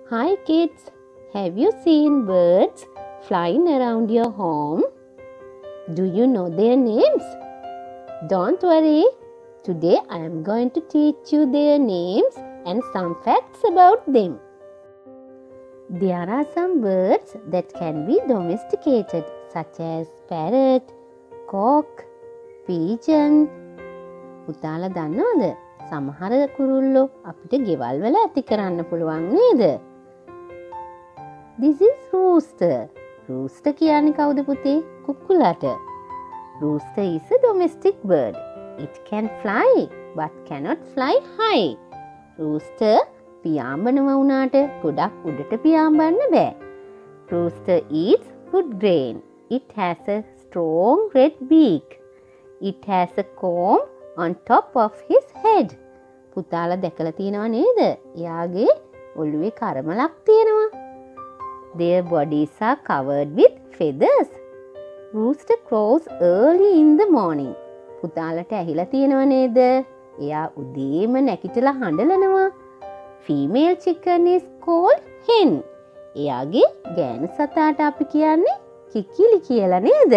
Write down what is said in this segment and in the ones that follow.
Hi kids, have you seen birds flying around your home? Do you know their names? Don't worry, today I am going to teach you their names and some facts about them. There are some birds that can be domesticated, such as parrot, cock, pigeon. පුතාලා දන්නවද? සමහර කුරුල්ලෝ අපිට ගෙවල් වල ඇති කරන්න පුළුවන් නේද? This is rooster. Rooster කියන්නේ කවුද පුතේ? කුකුලාට. Rooster is a domestic bird. It can fly but cannot fly high. Rooster පියාඹනවා වුණාට ගොඩක් උඩට පියාඹන්න බෑ. Rooster eats food grain. It has a strong red beak. It has a comb on top of his head. පුතාලා දැකලා තියෙනව නේද? එයාගේ ඔළුවේ කරමලක් තියෙනවා. Their bodies are covered with feathers. Rooster crows early in the morning. පුතාලට ඇහිලා තියෙනව නේද? එයා උදේම නැගිටලා හඬලනවා. Female chicken is called hen. එයාගේ ගෑනු සතාට අපි කියන්නේ කිකිලි කියලා නේද?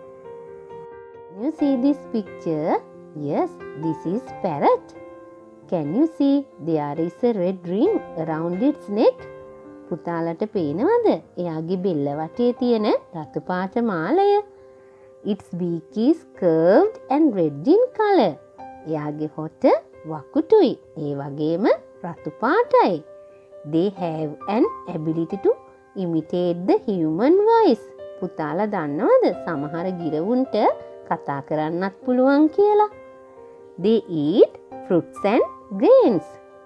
Can you see this picture? Yes, this is parrot. Can you see there is a red ring around its neck? පුතාලට පේනවද? එයාගේ බෙල්ල වටේ තියෙන රතු පාට මාලය. Its beak is curved and red in color. එයාගේ හොට වකුටුයි. ඒ වගේම රතු පාටයි. They have an ability to imitate the human voice. පුතාලා දන්නවද? සමහර ගිරවුන්ට කතා කරන්නත් පුළුවන් කියලා. They eat fruits and grains.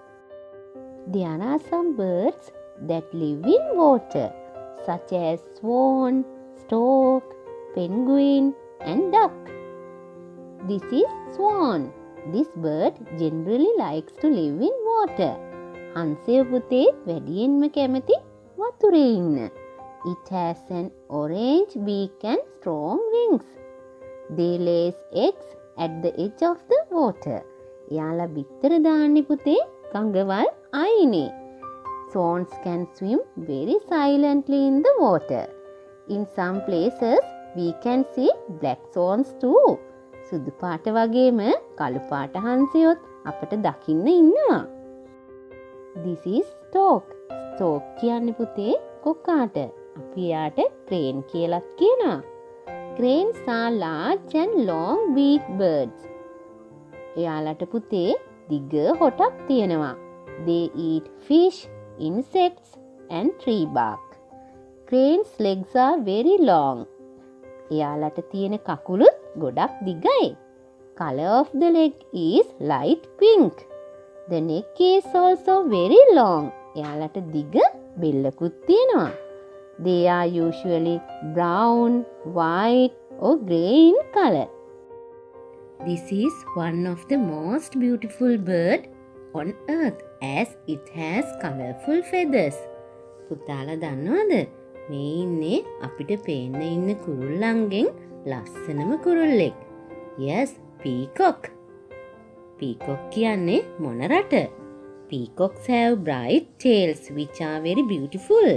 There are some birds that live in water, such as swan, stork, penguin, and duck. This is swan. This bird generally likes to live in water. හංසය පුතේ වැඩියෙන්ම කැමති වතුරේ ඉන්න. It has an orange beak and strong wings. They lays eggs at the edge of the water. යාලා බිත්තර දාන්නේ පුතේ ගඟවල් අයිනේ. Swans can swim very silently in the water. In some places, we can see black swans too. සුදු පාට වගේම කළු පාට හංසයොත් අපට දකින්න ඉන්නවා. This is stork. Stork කියන්නේ පුතේ කොක්කාට. අපි යාට crane කියලාත් කියනවා. Cranes are large and long beaked birds. එයාලට පුතේ දිග හොටක් තියෙනවා. They eat fish, insects and tree bark. Cranes legs are very long. එයාලට තියෙන කකුළුත් ගොඩක් දිගයි. Color of the leg is light pink. The neck is also very long. එයාලට දිග බෙල්ලකුත් තියෙනවා. They are usually brown, white or grey in color. This is one of the most beautiful bird on earth as it has colorful feathers. පුතාලා දන්නවද? මේ ඉන්නේ අපිට පේන්න ඉන්න කුරුල්ලන්ගෙන් ලස්සනම කුරුල්ලෙක්. Yes, peacock. Peacock කියන්නේ මොන රට? Peacocks have bright tails which are very beautiful.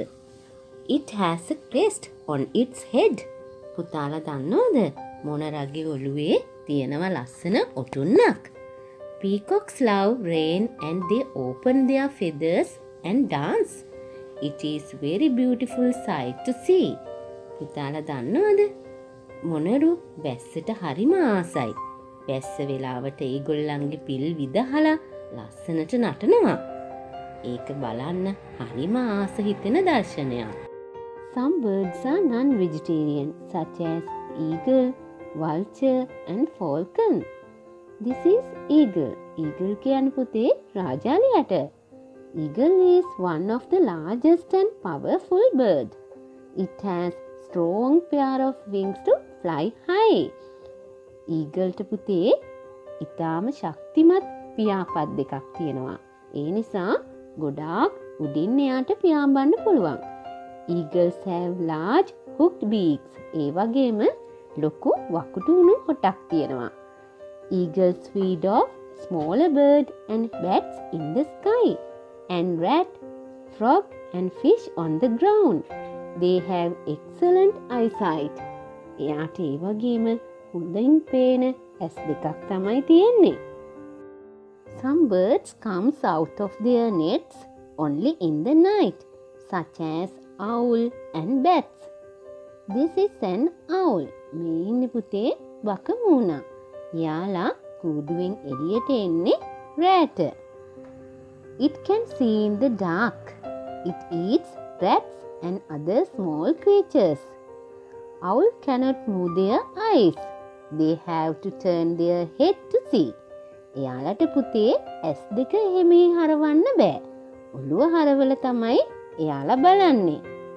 It has a crest on its head. පුතාලා දන්නවද? මොන රගේ ඔළුවේ තියෙනව ලස්සන ඔටුන්නක්. Peacocks love rain and they open their feathers and dance. It is very beautiful sight to see. පුතාලා දන්නවද? මොනරු වැස්සට හරිම ආසයි. වැස්ස වෙලාවට ඒගොල්ලන්ගේ පිල් විදහලා ලස්සනට නටනවා. ඒක බලන්න හරිම ආස හිතෙන දර්ශනයක්. Some birds are non-vegetarian, such as eagle, vulture and falcon. This is eagle. Eagle කියන්නේ පුතේ රාජාලියට. Eagle is one of the largest and powerful bird. It has strong pair of wings to fly high. Eagle ට පුතේ ඊටාම ශක්තිමත් පියාපත් දෙකක් තියෙනවා. ඒ නිසා ගොඩාක් උඩින් එයාට පියාඹන්න පුළුවන්. Eagles have large hooked beaks. ඒ වගේම ලොකු වකුටු වුණු හොටක් තියෙනවා. Eagles feed off smaller birds and bats in the sky and rat frog and fish on the ground. They have excellent eyesight. එයාට ඒ වගේම හොඳින් පේන ඇස් දෙකක් තමයි තියෙන්නේ. Some birds comes out of their nets only in the night, such as owl and bats. This is an owl. මේ ඉන්නේ පුතේ වකමූණා. යාලා කූඩුවෙන් එළියට එන්නේ රෑට. It can see in the dark. It eats rats and other small creatures. Owl cannot move their eyes. They have to turn their head to see. එයාලට පුතේ ඇස් දෙක එහෙම හරවන්න බෑ. ඔළුව හරවල තමයි එයාලා බලන්නේ.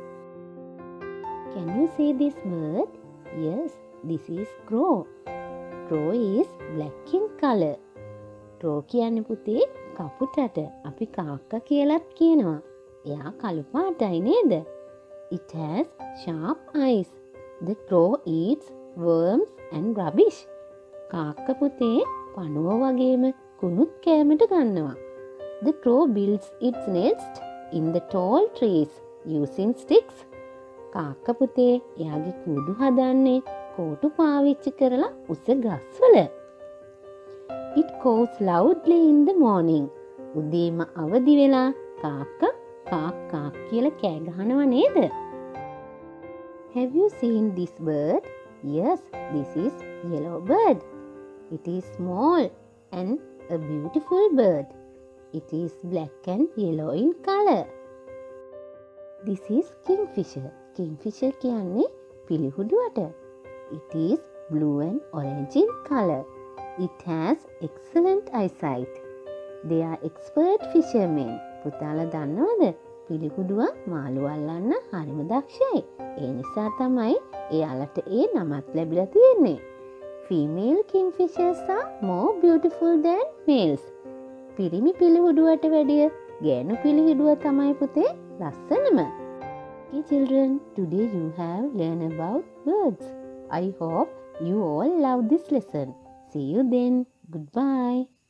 Can you see this bird? Yes, this is crow. Crow is black in color. Crow කියන්නේ පුතේ කපුටට අපි කාක්කා කියලාත් කියනවා. එයා කළු පාටයි නේද? It has sharp eyes. The crow eats worms and rubbish. කාක්කා පුතේ පණුව වගේම කුණුත් කෑමට ගන්නවා. The crow builds its nest in the tall trees using sticks. කාක්කා පුතේ එයාගේ කූඩු හදන්නේ කෝටු පාවිච්චි කරලා උස ගස්වල. It calls loudly in the morning. උදේම අවදි වෙලා කාක්කා කාක් කාක් කියලා කෑ ගහනවා නේද? Have you seen this bird? Yes, this is yellow bird. It is small and a beautiful bird. It is black and yellow in color. This is kingfisher. Kingfisher කියන්නේ පිලිහුඩුවට. It is blue and orange in color. It has excellent eyesight. They are expert fishermen. පුතාලා දන්නවද? පිලිහුඩුව මාළු අල්ලන්න හරිම දක්ෂයි. ඒ නිසා තමයි එයාලට ඒ නමත් ලැබිලා තියෙන්නේ. Female kingfishers are more beautiful than males. පිරිමි පිලිහුඩුවට වැඩිය ගෑනු පිලිහුඩුව තමයි පුතේ ලස්සනම. Okay children, today you have learned about birds. I hope you all love this lesson. See you then. Goodbye.